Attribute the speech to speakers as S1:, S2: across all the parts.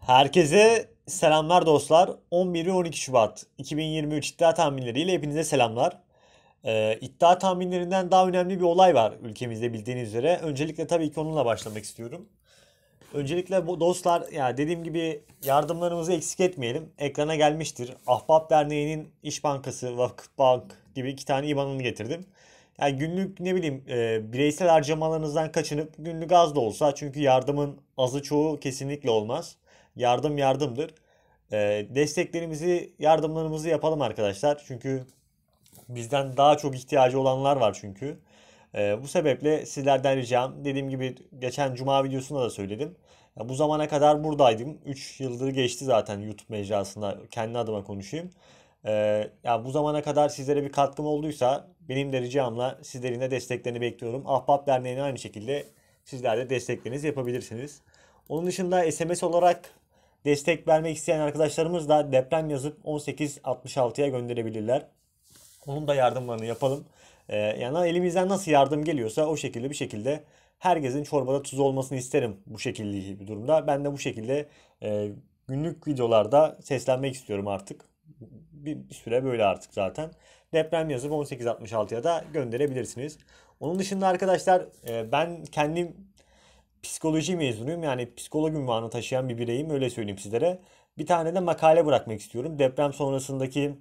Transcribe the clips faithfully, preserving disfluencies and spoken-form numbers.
S1: Herkese selamlar dostlar. on bir ve on iki Şubat iki bin yirmi üç iddia tahminleriyle hepinize selamlar. Ee, iddia tahminlerinden daha önemli bir olay var ülkemizde bildiğiniz üzere. Öncelikle tabii ki onunla başlamak istiyorum. Öncelikle bu dostlar ya dediğim gibi yardımlarımızı eksik etmeyelim. Ekrana gelmiştir. Ahbap Derneği'nin İş Bankası, Vakıfbank gibi iki tane IBAN'ını getirdim. Yani günlük ne bileyim e, bireysel harcamalarınızdan kaçınıp günlük az da olsa çünkü yardımın azı çoğu kesinlikle olmaz. Yardım yardımdır. E, desteklerimizi, yardımlarımızı yapalım arkadaşlar. Çünkü bizden daha çok ihtiyacı olanlar var çünkü. Ee, bu sebeple sizlerden ricam dediğim gibi geçen cuma videosunda da söyledim. Ya bu zamana kadar buradaydım. üç yıldır geçti zaten YouTube mecrasında kendi adıma konuşayım. Ee, ya bu zamana kadar sizlere bir katkım olduysa benim de ricamla sizlerin de desteklerini bekliyorum. Ahbap Derneği'ne aynı şekilde sizler de desteklerinizi yapabilirsiniz. Onun dışında S M S olarak destek vermek isteyen arkadaşlarımız da deprem yazıp on sekiz altmış altıya gönderebilirler. Onun da yardımlarını yapalım. Ee, yani elimizden nasıl yardım geliyorsa o şekilde bir şekilde herkesin çorbada tuz olmasını isterim bu şekilde bir durumda. Ben de bu şekilde e, günlük videolarda seslenmek istiyorum artık. Bir, bir süre böyle artık zaten. Deprem yazıp on sekiz altmış altıya da gönderebilirsiniz. Onun dışında arkadaşlar e, ben kendim psikoloji mezunuyum. Yani psikolog unvanı taşıyan bir bireyim öyle söyleyeyim sizlere. Bir tane de makale bırakmak istiyorum. Deprem sonrasındaki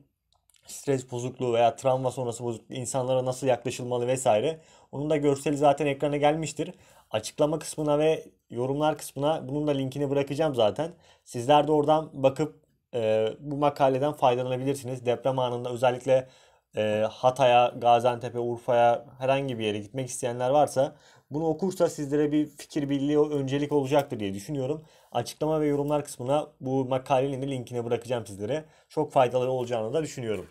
S1: stres bozukluğu veya travma sonrası bozukluğu insanlara nasıl yaklaşılmalı vesaire. Onun da görseli zaten ekrana gelmiştir. Açıklama kısmına ve yorumlar kısmına bunun da linkini bırakacağım zaten. Sizler de oradan bakıp e, bu makaleden faydalanabilirsiniz. Deprem anında özellikle e, Hatay'a, Gaziantep'e, Urfa'ya herhangi bir yere gitmek isteyenler varsa bunu okursa sizlere bir fikir birliği öncelik olacaktır diye düşünüyorum. Açıklama ve yorumlar kısmına bu makalenin de linkini bırakacağım sizlere. Çok faydalı olacağını da düşünüyorum.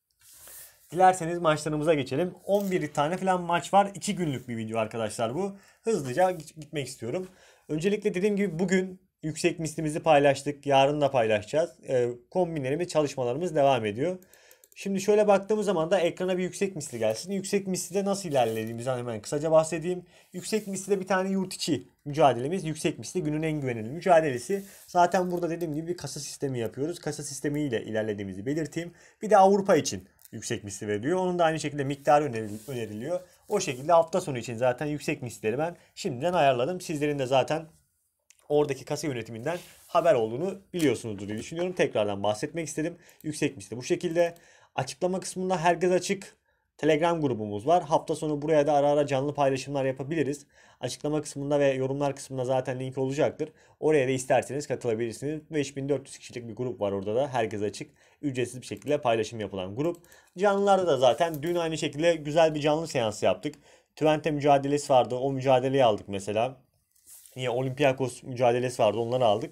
S1: Dilerseniz maçlarımıza geçelim. on bir tane falan maç var. iki günlük bir video arkadaşlar bu. Hızlıca gitmek istiyorum. Öncelikle dediğim gibi bugün yüksek mislimizi paylaştık. Yarın da paylaşacağız. E, kombinlerimiz, çalışmalarımız devam ediyor. Şimdi şöyle baktığımız zaman da ekrana bir yüksek misli gelsin. Yüksek mislide nasıl ilerlediğimizden hemen kısaca bahsedeyim. Yüksek mislide bir tane yurt içi mücadelemiz. Yüksek misli günün en güvenilir mücadelesi. Zaten burada dediğim gibi bir kasa sistemi yapıyoruz. Kasa sistemiyle ilerlediğimizi belirteyim. Bir de Avrupa için yüksek misli veriliyor. Onun da aynı şekilde miktarı öneriliyor. O şekilde hafta sonu için zaten yüksek misleri ben şimdiden ayarladım. Sizlerin de zaten oradaki kasa yönetiminden haber olduğunu biliyorsunuzdur diye düşünüyorum. Tekrardan bahsetmek istedim. Yüksek misli bu şekilde. Açıklama kısmında herkes açık Telegram grubumuz var. Hafta sonu buraya da ara ara canlı paylaşımlar yapabiliriz. Açıklama kısmında ve yorumlar kısmında zaten link olacaktır. Oraya da isterseniz katılabilirsiniz. beş bin dört yüz kişilik bir grup var orada da. Herkes açık. Ücretsiz bir şekilde paylaşım yapılan grup. Canlılarda da zaten dün aynı şekilde güzel bir canlı seansı yaptık. Twente mücadelesi vardı. O mücadeleyi aldık mesela. Yine Olympiakos mücadelesi vardı. Onları aldık.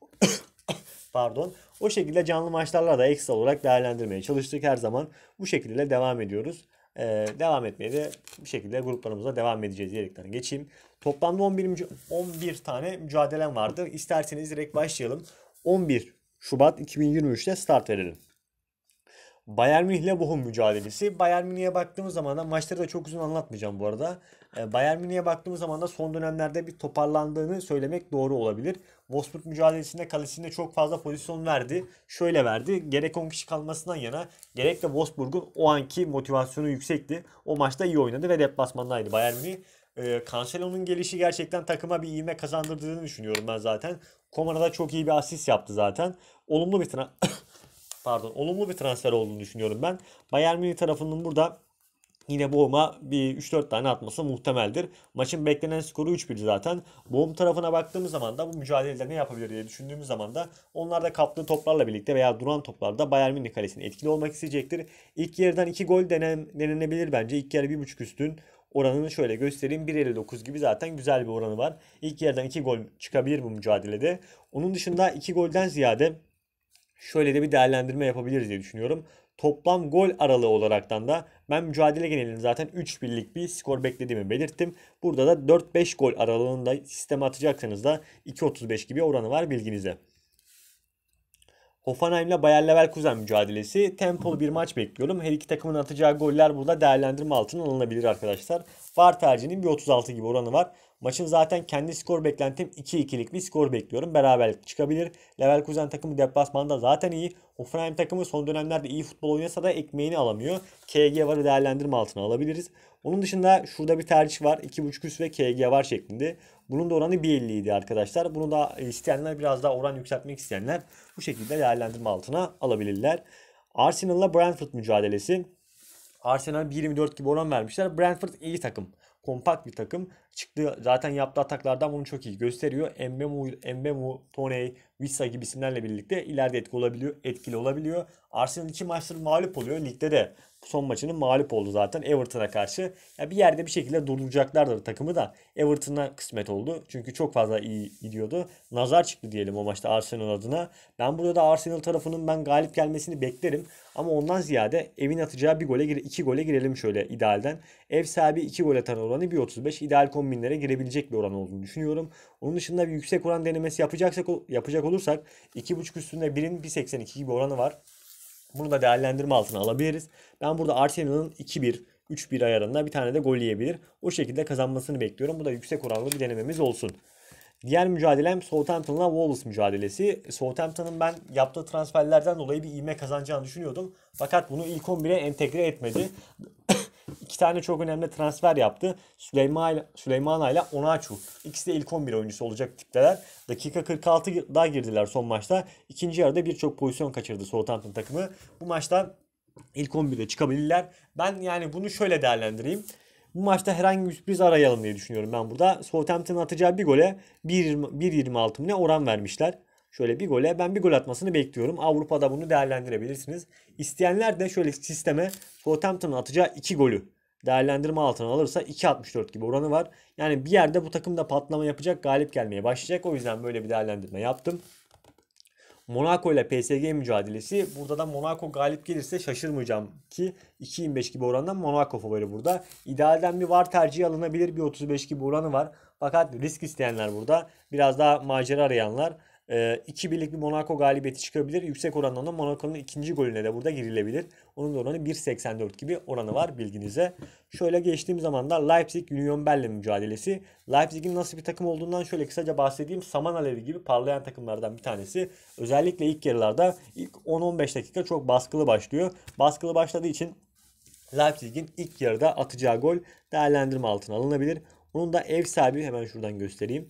S1: Pardon. O şekilde canlı maçlarla da ekstra olarak değerlendirmeye çalıştık her zaman. Bu şekilde devam ediyoruz. Ee, devam etmeye de bir şekilde gruplarımıza devam edeceğiz diyerekten geçeyim. Toplamda on bir, müca- on bir tane mücadelem vardı. İsterseniz direkt başlayalım. on bir Şubat iki bin yirmi üçte start verelim. Bayern Münih ile Bochum mücadelesi. Bayern Münih'e baktığımız zaman da maçları da çok uzun anlatmayacağım bu arada. Ee, Bayern Münih'e baktığımız zaman da son dönemlerde bir toparlandığını söylemek doğru olabilir. Wolfsburg mücadelesinde kalesinde çok fazla pozisyon verdi. Şöyle verdi. Gerek on kişi kalmasından yana gerek de Wolfsburg'un o anki motivasyonu yüksekti. O maçta iyi oynadı ve deplasmandaydı Bayern Münih. Ee, Cancelo'nun gelişi gerçekten takıma bir ivme kazandırdığını düşünüyorum ben zaten. Koman'a da çok iyi bir asist yaptı zaten. Olumlu bir tra pardon, olumlu bir transfer olduğunu düşünüyorum ben. Bayern Münih tarafının burada yine Bochum'a bir üç dört tane atması muhtemeldir. Maçın beklenen skoru üç bir zaten. Bochum tarafına baktığımız zaman da bu mücadelede ne yapabilir diye düşündüğümüz zaman da onlar da kaptığı toplarla birlikte veya duran toplarda Bayern Münih kalesine etkili olmak isteyecektir. İlk yarıdan iki gol denen, denenebilir bence. İlk yarı bir buçuk üstün. Oranını şöyle göstereyim. bir elli dokuz gibi zaten güzel bir oranı var. İlk yarıdan iki gol çıkabilir bu mücadelede. Onun dışında iki golden ziyade şöyle de bir değerlendirme yapabiliriz diye düşünüyorum. Toplam gol aralığı olaraktan da ben mücadele genelinde zaten üç birlik bir skor beklediğimi belirttim. Burada da dört beş gol aralığında sisteme atacaksanız da iki otuz beş gibi oranı var bilginize. Hoffenheim ile Bayer Leverkusen mücadelesi. Tempolu bir maç bekliyorum. Her iki takımın atacağı goller burada değerlendirme altına alınabilir arkadaşlar. V A R tercihinin bir otuz altı gibi oranı var. Maçın zaten kendi skor beklentim iki ikilik bir skor bekliyorum. Beraberlik çıkabilir. Leverkusen takımı deplasmanda zaten iyi. Hoffenheim takımı son dönemlerde iyi futbol oynasa da ekmeğini alamıyor. K G varı değerlendirme altına alabiliriz. Onun dışında şurada bir tercih var. iki buçuk üst ve K G var şeklinde. Bunun da oranı bir elli idi arkadaşlar. Bunu da isteyenler, biraz daha oran yükseltmek isteyenler bu şekilde değerlendirme altına alabilirler. Arsenal'la Brentford mücadelesi. Arsenal bir yirmi dört gibi oran vermişler. Brentford iyi takım. Kompakt bir takım. Çıktığı zaten yaptığı ataklardan bunu çok iyi gösteriyor. Mbemu, Mbemu, Toney, Wissa gibi isimlerle birlikte ileride etkili olabiliyor, etkili olabiliyor. Arsenal iki maçtır mağlup oluyor. Ligde de son maçının mağlup oldu zaten Everton'a karşı. Ya bir yerde bir şekilde durduracaklardır takımı da. Everton'a kısmet oldu. Çünkü çok fazla iyi gidiyordu. Nazar çıktı diyelim o maçta Arsenal adına. Ben burada da Arsenal tarafının ben galip gelmesini beklerim. Ama ondan ziyade evin atacağı bir gole, iki gole girelim şöyle idealden. Ev sahibi iki gol atan oranı bir otuz beş. İdeal kombinlere girebilecek bir oran olduğunu düşünüyorum. Onun dışında bir yüksek oran denemesi yapacaksak yapacak olursak iki buçuk üstünde birin bir seksen iki gibi oranı var. Bunu da değerlendirme altına alabiliriz. Ben burada Arsenal'ın iki bir, üç bir ayarında bir tane de gol yiyebilir. O şekilde kazanmasını bekliyorum. Bu da yüksek oranlı bir denememiz olsun. Diğer mücadelem Southampton'la Wolves mücadelesi. Southampton'ın ben yaptığı transferlerden dolayı bir ivme kazanacağını düşünüyordum. Fakat bunu ilk on bire entegre etmedi. İki tane çok önemli transfer yaptı. Süleyman Süleymana ile Onaçu. İkisi de ilk on bir oyuncusu olacak tipler. Dakika kırk altıda girdiler son maçta. İkinci yarıda birçok pozisyon kaçırdı Southampton takımı. Bu maçta ilk on birde çıkabilirler. Ben yani bunu şöyle değerlendireyim. Bu maçta herhangi bir sürpriz arayalım diye düşünüyorum ben burada. Southampton'ın atacağı bir gole bir yirmi altı ne oran vermişler. Şöyle bir gole ben bir gol atmasını bekliyorum. Avrupa'da bunu değerlendirebilirsiniz. İsteyenler de şöyle sisteme Southampton'ın atacağı iki golü değerlendirme altına alırsa iki altmış dört gibi oranı var. Yani bir yerde bu takım da patlama yapacak, galip gelmeye başlayacak. O yüzden böyle bir değerlendirme yaptım. Monaco ile P S G mücadelesi. Burada da Monaco galip gelirse şaşırmayacağım ki iki yirmi beş gibi orandan Monaco favori burada. İdealden bir var tercihi alınabilir. Bir otuz beş gibi oranı var. Fakat risk isteyenler burada. Biraz daha macera arayanlar. iki birlik bir Monaco galibiyeti çıkabilir. Yüksek oranla da Monaco'nun ikinci golüne de burada girilebilir. Onun da oranı bir seksen dört gibi oranı var bilginize. Şöyle geçtiğim zaman da Leipzig Union Berlin mücadelesi. Leipzig'in nasıl bir takım olduğundan şöyle kısaca bahsedeyim. Saman alevi gibi parlayan takımlardan bir tanesi. Özellikle ilk yarılarda ilk on on beş dakika çok baskılı başlıyor. Baskılı başladığı için Leipzig'in ilk yarıda atacağı gol değerlendirme altına alınabilir. Onun da ev sahibi, hemen şuradan göstereyim.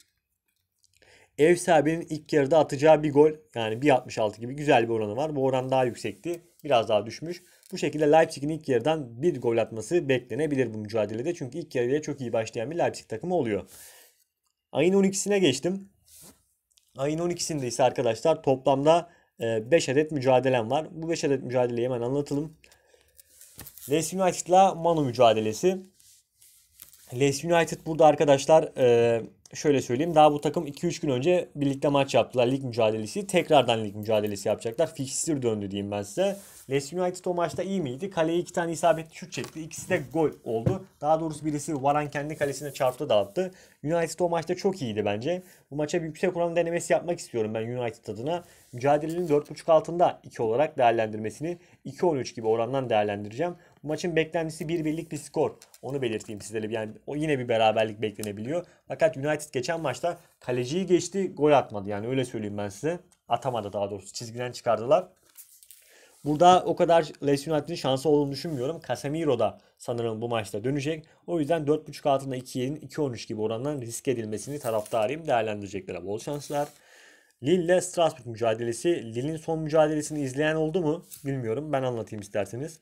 S1: Ev sahibinin ilk yarıda atacağı bir gol, yani bir altmış altı gibi güzel bir oranı var. Bu oran daha yüksekti. Biraz daha düşmüş. Bu şekilde Leipzig'in ilk yarıdan bir gol atması beklenebilir bu mücadelede. Çünkü ilk yarıya çok iyi başlayan bir Leipzig takımı oluyor. Ayın on ikisine geçtim. Ayın on ikisinde ise arkadaşlar toplamda beş adet mücadelem var. Bu beş adet mücadeleyi hemen anlatalım. Leeds United'la Manu mücadelesi. Leeds United burada arkadaşlar şöyle söyleyeyim. Daha bu takım iki üç gün önce birlikte maç yaptılar. Lig mücadelesi. Tekrardan lig mücadelesi yapacaklar. Fixture döndü diyeyim ben size. Leeds United o maçta iyi miydi? Kaleye iki tane isabetli şut çekti. İkisi de gol oldu. Daha doğrusu birisi Varan kendi kalesine çarptı, dağıttı. United o maçta çok iyiydi bence. Bu maça bir yüksek oran denemesi yapmak istiyorum ben United adına. Mücadelenin dört buçuk altında iki olarak değerlendirmesini iki on üç gibi orandan değerlendireceğim. Bu maçın beklentisi bir birlik bir skor. Onu belirteyim sizlere. Yani o yine bir beraberlik beklenebiliyor. Fakat United geçen maçta kaleciyi geçti, gol atmadı. Yani öyle söyleyeyim ben size. Atamadı daha doğrusu. Çizgiden çıkardılar. Burada o kadar Leeds United'in şansı olduğunu düşünmüyorum. Casemiro da sanırım bu maçta dönecek. O yüzden dört buçuk altında iki'nin iki on üç gibi orandan risk edilmesini taraftarıyım. Değerlendireceklere bol şanslar. Lille ile Strasbourg mücadelesi. Lille'in son mücadelesini izleyen oldu mu bilmiyorum. Ben anlatayım isterseniz.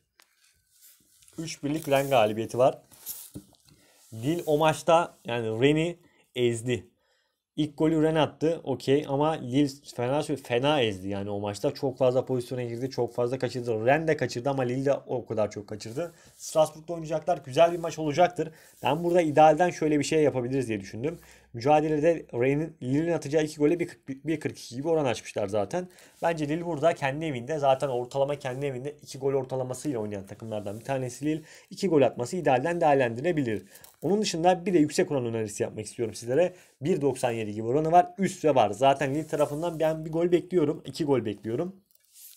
S1: üç birlik Rennes galibiyeti var. Lille o maçta yani Rennes'i ezdi. İlk golü Rennes attı. Okey, ama Lille fena fena ezdi yani o maçta. Çok fazla pozisyona girdi. Çok fazla kaçırdı. Rennes de kaçırdı ama Lille de o kadar çok kaçırdı. Strasbourg'da oynayacaklar. Güzel bir maç olacaktır. Ben burada idealden şöyle bir şey yapabiliriz diye düşündüm. Mücadelede Rennes'in Lille'in atacağı iki gole bir kırk iki gibi oran açmışlar zaten. Bence Lille burada kendi evinde, zaten ortalama kendi evinde iki gol ortalamasıyla oynayan takımlardan bir tanesi Lille. iki gol atması idealden değerlendirilebilir. Onun dışında bir de yüksek oran önerisi yapmak istiyorum sizlere. bir doksan yedi gibi oranı var. Üst ve var. Zaten Lille tarafından ben bir gol bekliyorum. iki gol bekliyorum.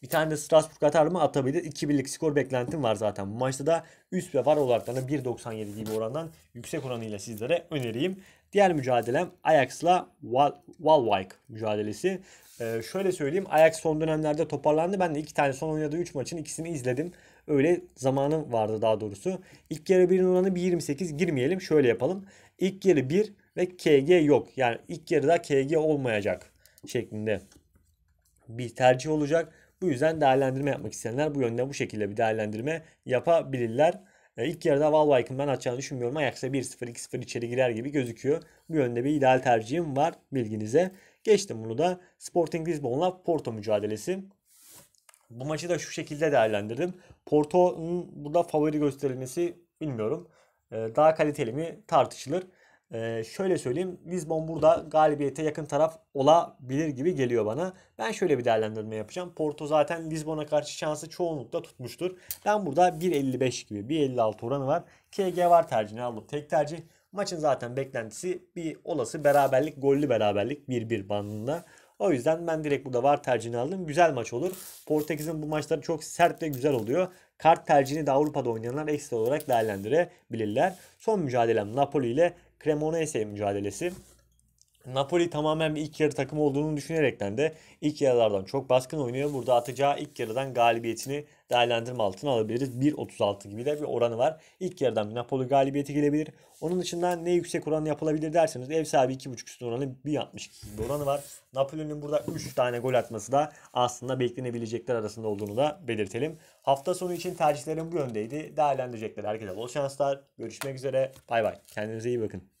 S1: Bir tane de Strasbourg atar mı? Atabilir. iki birlik skor beklentim var zaten. Bu maçta da üst ve var olarak da bir doksan yedi gibi orandan yüksek oranıyla sizlere önereyim. Diğer mücadelem Ajax'la Waalwijk mücadelesi. Ee, şöyle söyleyeyim. Ajax son dönemlerde toparlandı. Ben de iki tane son oynadığı üç maçın ikisini izledim. Öyle zamanım vardı daha doğrusu. İlk yarı birin oranı bir yirmi sekiz, girmeyelim. Şöyle yapalım. İlk yarı bir ve K G yok. Yani ilk yarıda K G olmayacak şeklinde bir tercih olacak. Bu yüzden değerlendirme yapmak isteyenler bu yönde bu şekilde bir değerlendirme yapabilirler. E, İlk yarıda Waalwijk'ın ben atacağını düşünmüyorum. Ajax'a bir sıfır iki sıfır içeri girer gibi gözüküyor. Bu yönde bir ideal tercihim var bilginize. Geçtim bunu da. Sporting Lisbon'la Porto mücadelesi. Bu maçı da şu şekilde değerlendirdim. Porto'nun burada favori gösterilmesi bilmiyorum. Ee, Daha kaliteli mi tartışılır. Ee, şöyle söyleyeyim. Lisbon burada galibiyete yakın taraf olabilir gibi geliyor bana. Ben şöyle bir değerlendirme yapacağım. Porto zaten Lisbon'a karşı şansı çoğunlukla tutmuştur. Ben burada bir elli beş gibi bir elli altı oranı var. K G var tercihini aldım. Tek tercih. Maçın zaten beklentisi bir olası beraberlik, gollü beraberlik bir bir bandında. O yüzden ben direkt burada var tercihini aldım. Güzel maç olur. Portekiz'in bu maçları çok sert ve güzel oluyor. Kart tercihini de Avrupa'da oynayanlar ekstra olarak değerlendirebilirler. Son mücadelem Napoli ile Cremonese mücadelesi. Napoli tamamen bir ilk yarı takımı olduğunu düşünerekten de ilk yarılardan çok baskın oynuyor. Burada atacağı ilk yarıdan galibiyetini değerlendirme altına alabiliriz. bir otuz altı gibi de bir oranı var. İlk yarıdan bir Napoli galibiyeti gelebilir. Onun dışında ne yüksek oran yapılabilir derseniz ev sahibi iki buçuk üstün oranı bir altmış iki gibi bir oranı var. Napoli'nin burada üç tane gol atması da aslında beklenebilecekler arasında olduğunu da belirtelim. Hafta sonu için tercihlerim bu yöndeydi. Değerlendirecekler herkese bol şanslar. Görüşmek üzere. Bay bay. Kendinize iyi bakın.